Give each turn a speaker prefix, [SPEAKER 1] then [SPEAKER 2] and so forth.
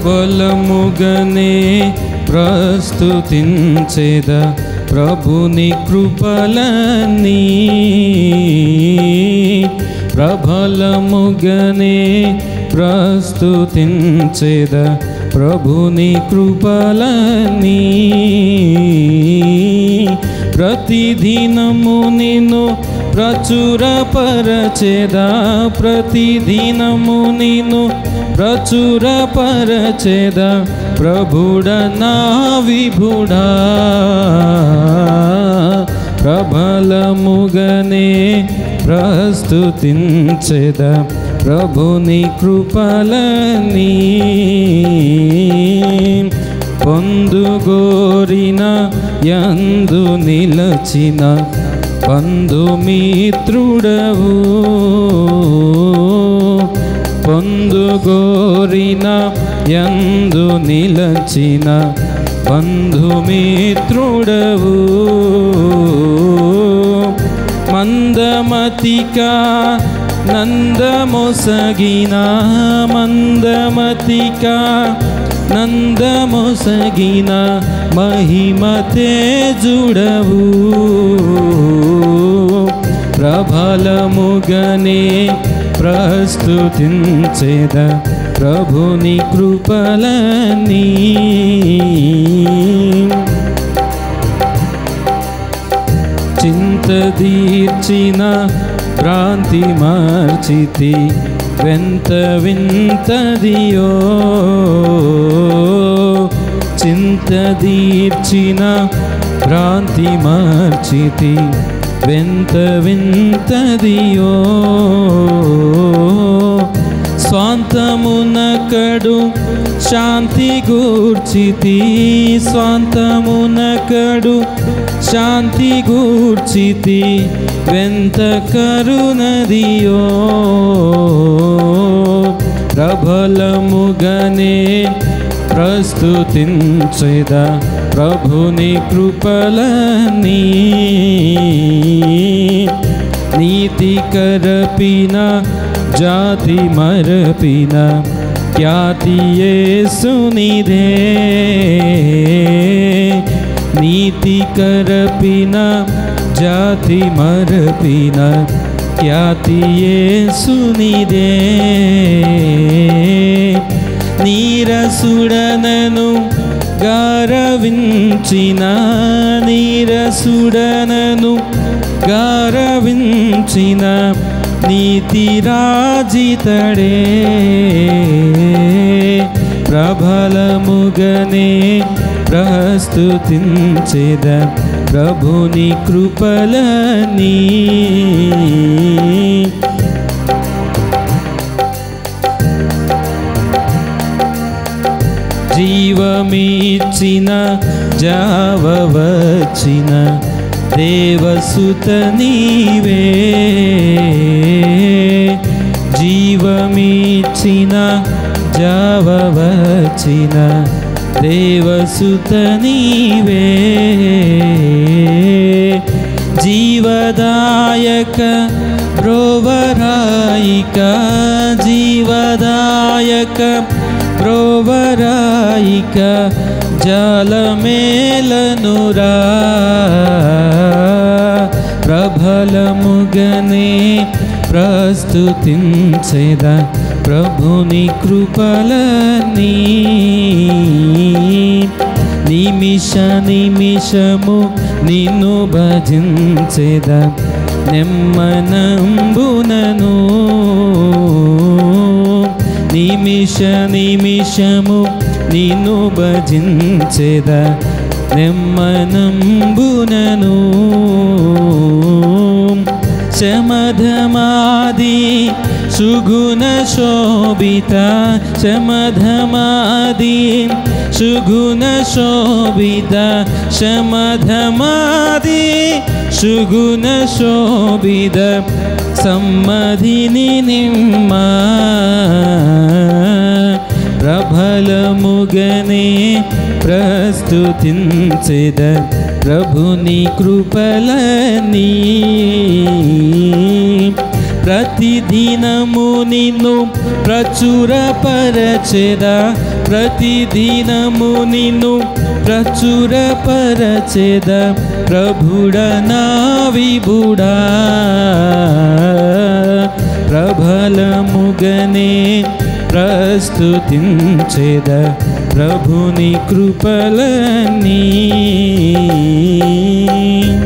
[SPEAKER 1] ప్రబలముగనే ప్రస్తుతించెద ప్రభుని కృపలన్నీ ప్రబలముగనే ప్రస్తుతించెద ప్రభుని కృపలన్నీ ప్రతిదినము నిన్ను ప్రచురపరచెదా ప్రతిదినము నిన్ను ప్రచురపరచెదా ప్రభుడా నా విభుడా ప్రబలముగనే ప్రస్తుతించెదా ప్రభుని కృపలన్నీ పొందుగోరిన యందు నిలచిన బంధుమిత్రుడవు పొందుగోరిన యందు నిలచిన బంధుమిత్రుడవు మందమతికా నందమొసగిన మందమతికా నందమొసగిన మహిమ తేజుడవు ప్రబలముగనే ప్రస్తుతించెద ప్రభుని కృపలన్నీ చింత తీర్చిన భ్రాంతి మార్చితి వెంత వింతదియో చింత తీర్చిన భ్రాంతి మార్చితి వెంత వింతదియో స్వాంతమునకడు శాంతి గూర్చితి స్వాంతమునకడు శాంతి గూర్చితి వెంత కరుణదియో ప్రబలముగనే ప్రస్తుతించెద ప్రభుని కృపలన్నీ నీతి కరపిన జాతి మరపిన ఖ్యాతి యేసునిదే నీతి కరపిన జాతి మరపిన ఖ్యాతి యేసునిదే నీరసుడనను గారవించిన నీరసుడనను గారవించిన నీతిరాజితడే ప్రబలముగనే ప్రస్తుతించెద ప్రభుని కృపలన్నీ జీవమిచ్చిన జావవచిన దేవసుత నీవే జీవమిచ్చిన జావవచిన దేవసుత నీవే జీవదాయక బ్రోవరాయిక జీవదాయక బ్రోవరాయిక జాలమేలనురా ప్రబలముగనే ప్రస్తుతించెద ప్రభుని కృపలన్నీ నిమిష నిమిషము నిన్ను భజించెద నెమ్మనంబునను నిమిష నిమిషము నిన్ను భజించెద నెమ్మనంబునను శమధమాది సుగుణ శోభిత శమధమాది సుగుణ శోభిత శమధమాది సుగుణ శోభిత సమ్మధిని నిమ్మ ప్రబలముగనే ప్రస్తుతించెద ప్రభుని కృపలన్నీ ప్రతిదినము నిన్ను ప్రచురపరచెద ప్రతిదినము నిన్ను ప్రచురపరచెద ప్రభుడా నా విభుడా ప్రబలముగనే ప్రస్తుతించెద ప్రభుని కృపలన్నీ